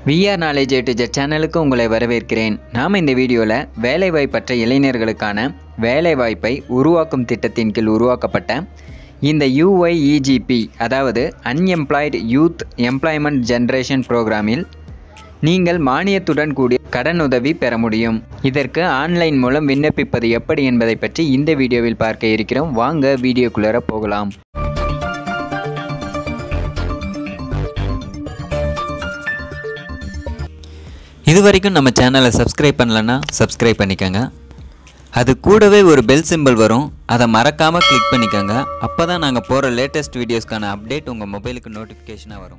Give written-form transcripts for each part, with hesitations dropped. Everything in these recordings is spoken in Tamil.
VR Knowledge AtoZ சேனலுக்கு உங்களை வரவேற்கிறேன். நாம் இந்த வீடியோவில் வேலைவாய்ப்பற்ற இளைஞர்களுக்கான வேலைவாய்ப்பை உருவாக்கும் திட்டத்தின் கீழ் உருவாக்கப்பட்ட இந்த UYEGP அதாவது Unemployed Youth Employment Generation ப்ரோக்ராமில் நீங்கள் மானியத்துடன் கூடிய கடனுதவி பெற முடியும். இதற்கு ஆன்லைன் மூலம் விண்ணப்பிப்பது எப்படி என்பதை பற்றி இந்த வீடியோவில் பார்க்க இருக்கிறோம். வாங்க வீடியோக்குள்ளே போகலாம். இதுவரைக்கும் நம்ம சேனலை சப்ஸ்கிரைப் பண்ணலன்னா சப்ஸ்கிரைப் பண்ணிக்கோங்க. அது கூடவே ஒரு பெல் சிம்பிள் வரும், அதை மறக்காமல் கிளிக் பண்ணிக்கோங்க. அப்போ தான் நாங்கள் போகிற லேட்டஸ்ட் வீடியோஸ்க்கான அப்டேட் உங்கள் மொபைலுக்கு நோட்டிஃபிகேஷனாக வரும்.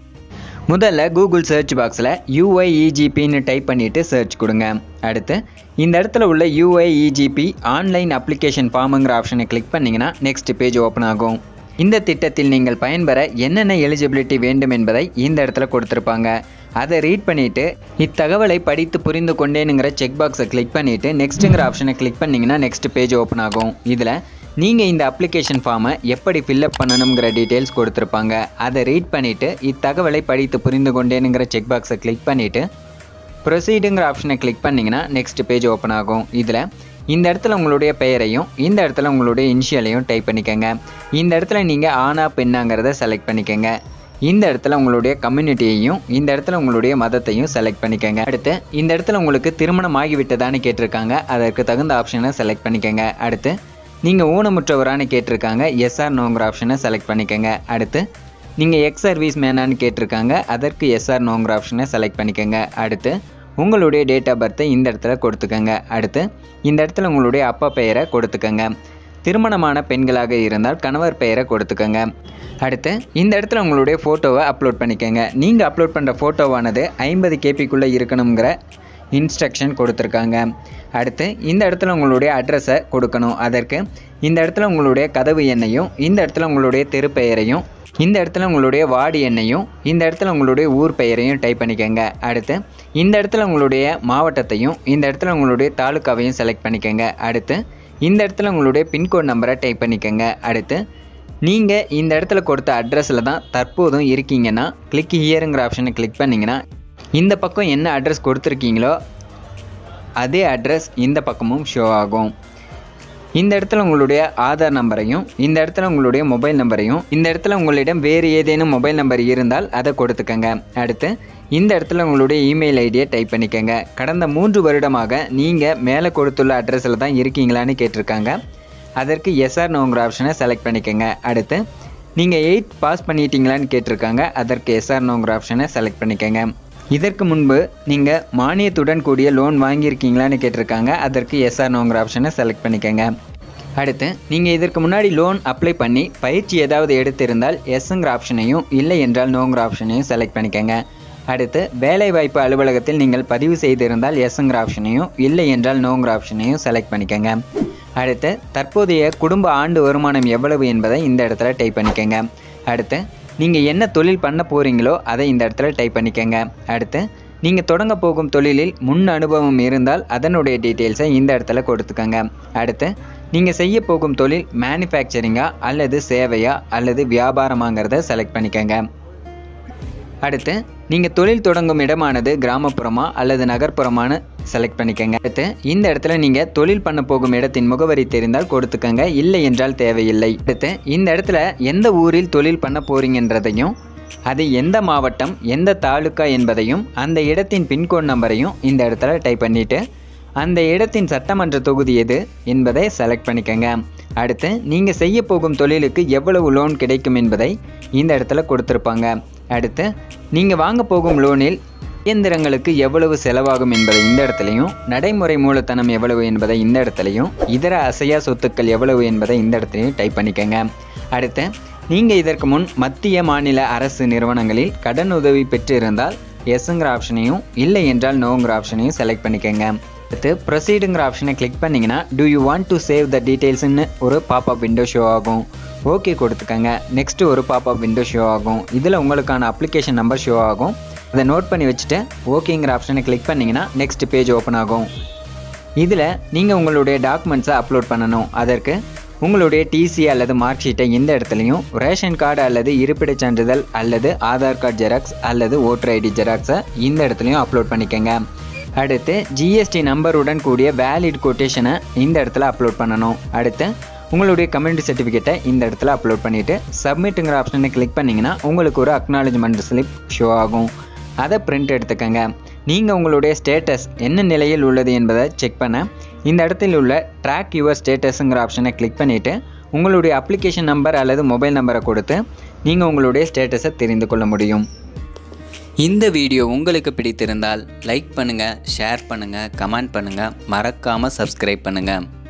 முதல்ல கூகுள் சர்ச் பாக்ஸில் UYEGPன்னு டைப் பண்ணிவிட்டு சர்ச் கொடுங்க. அடுத்து இந்த இடத்துல உள்ள UYEGP ஆன்லைன் அப்ளிகேஷன் ஃபார்முங்கிற ஆப்ஷனை கிளிக் பண்ணிங்கன்னா நெக்ஸ்ட் பேஜ் ஓப்பன் ஆகும். இந்த திட்டத்தில் நீங்கள் பயன்பெற என்னென்ன எலிஜிபிலிட்டி வேண்டும் என்பதை இந்த இடத்துல கொடுத்துருப்பாங்க. அதை ரீட் பண்ணிவிட்டு இத்தகவலை படித்து புரிந்து கொண்டேனுங்கிற செக் பாக்ஸை கிளிக் பண்ணிவிட்டு நெக்ஸ்ட்டுங்கிற ஆப்ஷனை கிளிக் பண்ணிங்கன்னா நெக்ஸ்ட் பேஜ் ஓப்பன் ஆகும். இதில் நீங்கள் இந்த அப்ளிகேஷன் ஃபார்மை எப்படி ஃபில்அப் பண்ணணுங்கிற டீட்டெயில்ஸ் கொடுத்துருப்பாங்க. அதை ரீட் பண்ணிவிட்டு இத்தகவலை படித்து புரிந்து கொண்டேனுங்கிற செக் பாக்ஸை கிளிக் பண்ணிவிட்டு ப்ரொசீடுங்கிற ஆப்ஷனை கிளிக் பண்ணிங்கன்னா நெக்ஸ்ட் பேஜ் ஓப்பன் ஆகும். இதில் இந்த இடத்துல உங்களுடைய பெயரையும் இந்த இடத்துல உங்களுடைய இனிஷியலையும் டைப் பண்ணிக்கோங்க. இந்த இடத்துல நீங்கள் ஆனா பெண்ணாங்கிறத செலக்ட் பண்ணிக்கோங்க. இந்த இடத்துல உங்களுடைய கம்யூனிட்டியையும் இந்த இடத்துல உங்களுடைய மதத்தையும் செலக்ட் பண்ணிக்கோங்க. அடுத்து இந்த இடத்துல உங்களுக்கு திருமணம் ஆகிவிட்டதான்னு கேட்டிருக்காங்க, அதற்கு தகுந்த ஆப்ஷனை செலக்ட் பண்ணிக்கோங்க. அடுத்து நீங்கள் ஊனமுற்றவரானு கேட்டிருக்காங்க, எஸ்ஆர் நோங்கிற ஆப்ஷனை செலக்ட் பண்ணிக்கோங்க. அடுத்து நீங்கள் எக்ஸ் சர்வீஸ் மேனான்னு கேட்டிருக்காங்க, அதற்கு எஸ்ஆர் நோங்கிற ஆப்ஷனை செலக்ட் பண்ணிக்கோங்க. அடுத்து உங்களுடைய டேட் ஆஃப் பர்த்தை இந்த இடத்துல கொடுத்துக்கோங்க. அடுத்து இந்த இடத்துல உங்களுடைய அப்பா பெயரை கொடுத்துக்கோங்க. திருமணமான பெண்களாக இருந்தால் கணவர் பெயரை கொடுத்துக்கோங்க. அடுத்து இந்த இடத்துல உங்களுடைய ஃபோட்டோவை அப்லோட் பண்ணிக்கோங்க. நீங்கள் அப்லோட் பண்ணுற ஃபோட்டோவானது 50 KBக்குள்ளே இருக்கணுங்கிற இன்ஸ்ட்ரக்ஷன் கொடுத்துருக்காங்க. அடுத்து இந்த இடத்துல உங்களுடைய அட்ரஸை கொடுக்கணும். அதற்கு இந்த இடத்துல உங்களுடைய கதவு எண்ணையும் இந்த இடத்துல உங்களுடைய தெரு பெயரையும் இந்த இடத்துல உங்களுடைய வார்டு எண்ணையும் இந்த இடத்துல உங்களுடைய ஊர் பெயரையும் டைப் பண்ணிக்கோங்க. அடுத்து இந்த இடத்துல உங்களுடைய மாவட்டத்தையும் இந்த இடத்துல உங்களுடைய தாலுக்காவையும் செலக்ட் பண்ணிக்கோங்க. அடுத்து இந்த இடத்துல உங்களுடைய பின்கோட் நம்பரை டைப் பண்ணிக்கோங்க. அடுத்து நீங்கள் இந்த இடத்துல கொடுத்த அட்ரஸில் தான் தற்போதும் இருக்கீங்கன்னா கிளிக் ஹியருங்கிற ஆப்ஷனை கிளிக் பண்ணிங்கன்னா இந்த பக்கம் என்ன அட்ரஸ் கொடுத்துருக்கீங்களோ அதே அட்ரஸ் இந்த பக்கமும் ஷோ ஆகும். இந்த இடத்துல உங்களுடைய ஆதார் நம்பரையும் இந்த இடத்துல உங்களுடைய மொபைல் நம்பரையும் இந்த இடத்துல உங்களிடம் வேறு ஏதேனும் மொபைல் நம்பர் இருந்தால் அதை கொடுத்துக்கங்க. அடுத்து இந்த இடத்துல உங்களுடைய இமெயில் ஐடியை டைப் பண்ணிக்கோங்க. கடந்த 3 வருடமாக நீங்கள் மேலே கொடுத்துள்ள அட்ரஸில் தான் இருக்கீங்களான்னு கேட்டிருக்காங்க, அதற்கு எஸ்ஆர் நோங்கிற ஆப்ஷனை செலக்ட் பண்ணிக்கோங்க. அடுத்து நீங்கள் 8th பாஸ் பண்ணிட்டீங்களான்னு கேட்டிருக்காங்க, அதற்கு எஸ்ஆர் நோங்கிற ஆப்ஷனை செலக்ட் பண்ணிக்கோங்க. இதற்கு முன்பு நீங்கள் மானியத்துடன் கூடிய லோன் வாங்கியிருக்கீங்களான்னு கேட்டிருக்காங்க, அதற்கு எஸ்ஆர் நோங்கிற ஆப்ஷனை செலக்ட் பண்ணிக்கோங்க. அடுத்து நீங்கள் இதற்கு முன்னாடி லோன் அப்ளை பண்ணி பயிற்சி ஏதாவது எடுத்திருந்தால் எஸ்ங்கிற ஆப்ஷனையும் இல்லை என்றால் நோங்கிற ஆப்ஷனையும் செலக்ட் பண்ணிக்கோங்க. அடுத்து வேலைவாய்ப்பு அலுவலகத்தில் நீங்கள் பதிவு செய்திருந்தால் எஸ்ங்கிற ஆப்ஷனையும் இல்லை என்றால் நோங்கிற ஆப்ஷனையும் செலக்ட் பண்ணிக்கோங்க. அடுத்து தற்போதைய குடும்ப ஆண்டு வருமானம் எவ்வளவு என்பதை இந்த இடத்துல டைப் பண்ணிக்கோங்க. அடுத்து நீங்கள் என்ன தொழில் பண்ண போகிறீங்களோ அதை இந்த இடத்துல டைப் பண்ணிக்கோங்க. அடுத்து நீங்கள் தொடங்க போகும் தொழிலில் முன் அனுபவம் இருந்தால் அதனுடைய டீட்டெயில்ஸை இந்த இடத்துல கொடுத்துக்கோங்க. அடுத்து நீங்கள் செய்ய போகும் தொழில் மேனுஃபேக்சரிங்கா அல்லது சேவையா அல்லது வியாபாரமாங்கிறத செலக்ட் பண்ணிக்கோங்க. அடுத்து நீங்கள் தொழில் தொடங்கும் இடமானது கிராமப்புறமா அல்லது நகர்ப்புறமானு செலக்ட் பண்ணிக்கோங்க. அடுத்து இந்த இடத்துல நீங்கள் தொழில் பண்ண போகும் இடத்தின் முகவரி தெரிந்தால் கொடுத்துக்கோங்க, இல்லை என்றால் தேவையில்லை. அடுத்து இந்த இடத்துல எந்த ஊரில் தொழில் பண்ண போறீங்கன்றதையும் அது எந்த மாவட்டம் எந்த தாலுக்கா என்பதையும் அந்த இடத்தின் பின்கோட் நம்பரையும் இந்த இடத்துல டைப் பண்ணிவிட்டு அந்த இடத்தின் சட்டமன்ற தொகுதி எது என்பதை செலக்ட் பண்ணிக்கோங்க. அடுத்து நீங்கள் செய்ய போகும் தொழிலுக்கு எவ்வளவு லோன் கிடைக்கும் என்பதை இந்த இடத்துல கொடுத்துருப்பாங்க. அடுத்து நீங்கள் வாங்க போகும் லோனில் இயந்திரங்களுக்கு எவ்வளவு செலவாகும் என்பதை இந்த இடத்துலையும் நடைமுறை மூலதனம் எவ்வளவு என்பதை இந்த இடத்துலையும் இதர அசையா சொத்துக்கள் எவ்வளவு என்பதை இந்த இடத்துலையும் டைப் பண்ணிக்கோங்க. அடுத்து நீங்கள் இதற்கு முன் மத்திய மாநில அரசு நிறுவனங்களில் கடன் உதவி பெற்றிருந்தால் எஸ்ங்கிற ஆப்ஷனையும் இல்லை என்றால் நோங்கிற ஆப்ஷனையும் செலக்ட் பண்ணிக்கோங்க. அடுத்து ப்ரொசீடுங்கிற ஆப்ஷனை கிளிக் பண்ணிங்கன்னா do you want to save the டீட்டெயில்ஸ்னு ஒரு பாப்அப் விண்டோ ஷோ ஆகும். ஓகே கொடுத்துக்கங்க. நெக்ஸ்ட்டு ஒரு பாப்அப் விண்டோ ஷோ ஆகும். இதில் உங்களுக்கான அப்ளிகேஷன் நம்பர் ஷோ ஆகும். அதை நோட் பண்ணி வச்சுட்டு ஓகேங்கிற ஆப்ஷனை கிளிக் பண்ணிங்கன்னா நெக்ஸ்ட் பேஜ் ஓப்பன் ஆகும். இதில் நீங்கள் உங்களுடைய டாக்குமெண்ட்ஸை அப்லோட் பண்ணணும். அதற்கு உங்களுடைய டிசி அல்லது மார்க் ஷீட்டை இந்த இடத்துலையும் ரேஷன் கார்டு அல்லது இருப்பிடச் சான்றிதழ் அல்லது ஆதார் கார்டு ஜெராக்ஸ் அல்லது ஓட்டர் ஐடி ஜெராக்ஸை இந்த இடத்துலையும் அப்லோட் பண்ணிக்கோங்க. அடுத்து ஜிஎஸ்டி நம்பருடன் கூடிய வேலிட் கொட்டேஷனை இந்த இடத்துல அப்லோட் பண்ணணும். அடுத்து உங்களுடைய கம்யூனிட்டி சர்டிஃபிகேட்டை இந்த இடத்துல அப்லோட் பண்ணிவிட்டு சப்மிட்டுங்கிற ஆப்ஷனை கிளிக் பண்ணிங்கன்னா உங்களுக்கு ஒரு அக்னாலஜ்மெண்ட் ஸ்லிப் ஷோ ஆகும். அதை பிரிண்ட் எடுத்துக்கங்க. நீங்கள் உங்களுடைய ஸ்டேட்டஸ் என்ன நிலையில் உள்ளது என்பதை செக் பண்ண இந்த இடத்தில் உள்ள ட்ராக் யுவர் ஸ்டேட்டஸுங்கிற ஆப்ஷனை கிளிக் பண்ணிவிட்டு உங்களுடைய அப்ளிகேஷன் நம்பர் அல்லது மொபைல் நம்பரை கொடுத்து நீங்கள் உங்களுடைய ஸ்டேட்டஸை தெரிந்து கொள்ள முடியும். இந்த வீடியோ உங்களுக்கு பிடித்திருந்தால் லைக் பண்ணுங்கள், ஷேர் பண்ணுங்கள், கமெண்ட் பண்ணுங்கள், மறக்காமல் சப்ஸ்கிரைப் பண்ணுங்கள்.